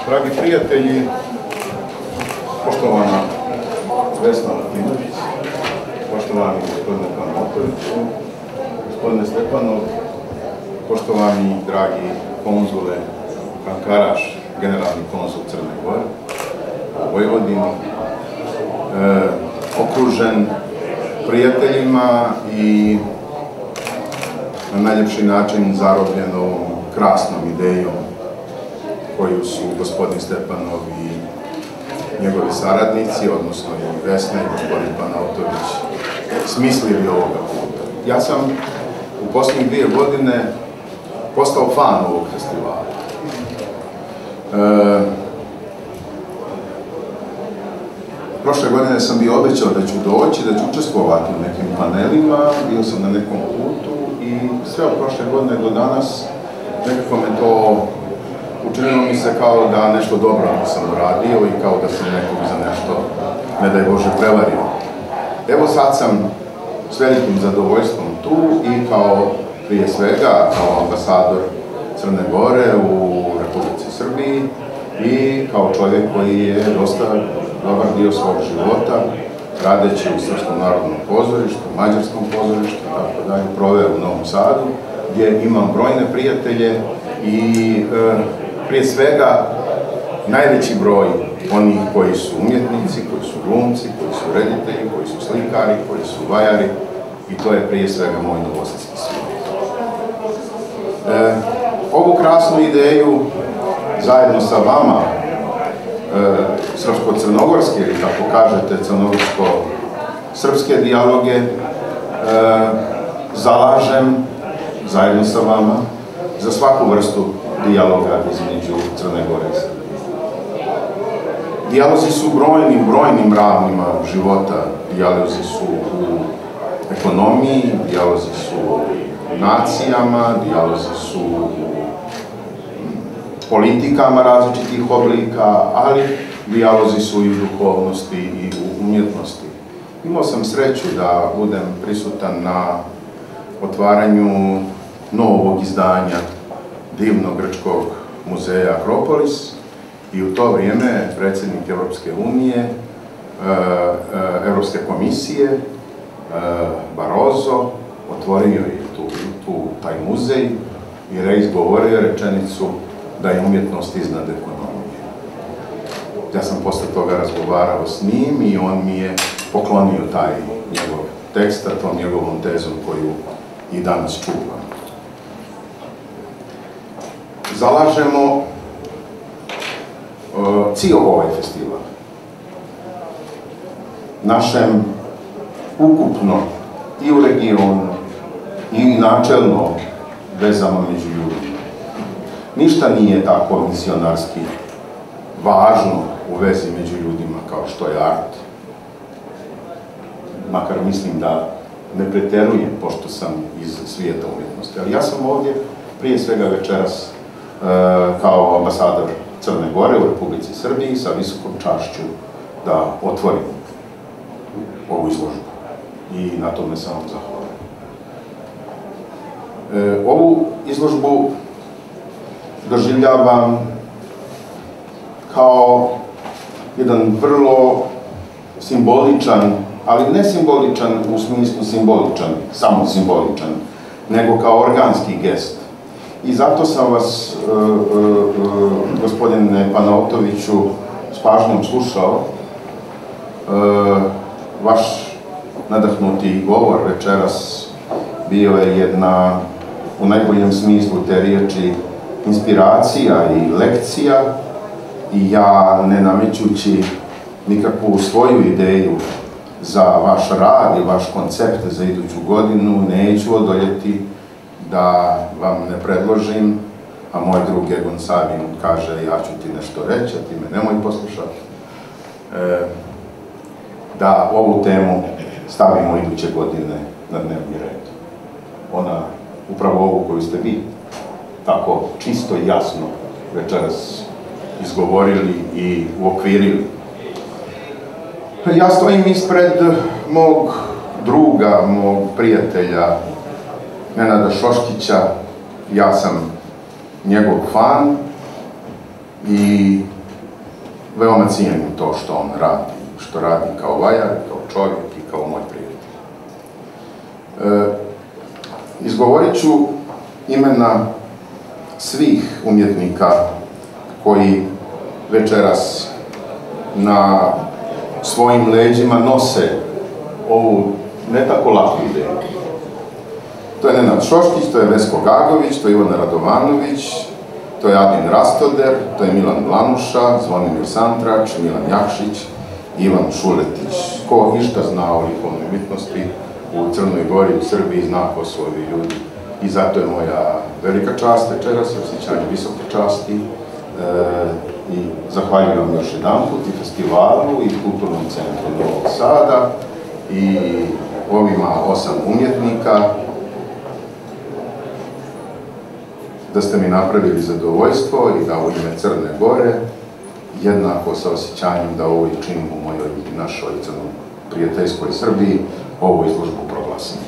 Dragi prijatelji, poštovana Vesna Latinović, poštovani gospodine Panotoviću, gospodine Stepanov, poštovani dragi konzule Kankaraš, generalni konzul Crne Gore u Vojvodini, okružen prijateljima i na najljepši način zarobljen ovom krasnom idejom koju su gospodin Stepanov i njegovi saradnici, odnosno i Vesna i gospodin Panotović, smislili ovoga puta. Ja sam u posljednjih 2 godine postao fan ovog festivala. Prošle godine sam bio obećao da ću doći, da ću učestvovati u nekim panelima, bio sam na nekom putu i sve od prošle godine do danas nekako me to učinilo mi se kao da nešto dobro nisam uradio i kao da sam nekog za nešto, ne daj Bože, prevario. Evo sad sam s velikim zadovoljstvom tu i kao, prije svega, kao ambasador Crne Gore u Republici Srbiji i kao čovjek koji je dosta dobar dio svog života radeći u Srpskom narodnom pozorištu, Mađarskom pozorištu, tako dalje, proveo u Novom Sadu, gdje imam brojne prijatelje i prije svega najveći broj onih koji su umjetnici, koji su glumci, koji su reditelji, koji su slikari, koji su vajari i to je prije svega moj novosadski svijet. Ovu krasnu ideju zajedno sa vama, srpsko-crnogorske ili kako kažete crnogorsko-srpske dijaloge, zalažem zajedno sa vama za svaku vrstu dijaloga između Crne Gore i Srbije. Dijalozi su brojnim ravnima života. Dijalozi su u ekonomiji, dijalozi su u nacijama, dijalozi su u politikama različitih oblika, ali dijalozi su i u duhovnosti i u umjetnosti. Imao sam sreću da budem prisutan na otvaranju novog izdanja divnog grčkog muzeja Akropolis i u to vrijeme predsjednik Evropske unije, Evropske komisije, Barroso, otvorio je taj muzej i izgovorio rečenicu da je umjetnost iznad ekonomije. Ja sam posle toga razgovarao s njim i on mi je poklonio taj njegov tekst, tom njegovom tezom koju i danas čuvam. Zalažemo cijel ovaj festival našem ukupno i u regionu i načelno vezama među ljudima. Ništa nije tako misionarski važno u vezi među ljudima kao što je art. Makar mislim da ne preterujem, pošto sam iz svijeta umjetnosti. Ali ja sam ovdje prije svega večeras kao ambasador Crne Gore u Republici Srbiji sa visokom čašću da otvorim ovu izložbu. I na tome sam vam zahvalan. Ovu izložbu doživljavam kao jedan vrlo simboličan, ali ne simboličan u smislu simboličan, samo simboličan, nego kao organski gest. I zato sam vas, gospodine Panotoviću, s pažnjom slušao. Vaš nadahnuti govor večeras bio je jedna, u najboljem smislu te riječi, inspiracija i lekcija i ja, ne namećući nikakvu svoju ideju za vaš rad i vaš koncept za iduću godinu, neću odoljeti da vam ne predložim, a moj drug Egon Savin kaže ja ću ti nešto reći, a ti me nemoj poslušati, da ovu temu stavimo iduće godine na dnevni red. Ona, upravo ovu koju ste vi tako čisto i jasno večeras izgovorili i uokvirili. Ja stojim ispred mog druga, mog prijatelja Nenada Šoškića, ja sam njegov fan i veoma cijenim to što on radi, što radi kao vajar, kao čovjek i kao moj prijatelj. Izgovorit ću imena svih umjetnika koji večeras na svojim leđima nose ovu ne tako laku ideju. To je Nenad Šoškić, to je Vesko Gagović, to je Ivana Radovanović, to je Adin Rastoder, to je Milan Blanuša, Zvonimir Santrač, Milan Jakšić, Ivan Šuletić. Ko išta zna o likovnoj umjetnosti u Crnoj Gori, u Srbiji, zna ko su ovi ljudi. I zato je moja velika čast večeras, osjećanje visoke časti. I zahvaljujem vam još jedanput i festivalu i Kulturnom centru Novog Sada i ovima 8 umjetnika da ste mi napravili zadovoljstvo i da u ime Crne Gore jednako sa osjećanjem da ovo i činim u mojoj i našoj prijateljskoj Srbiji ovu izložbu proglasim.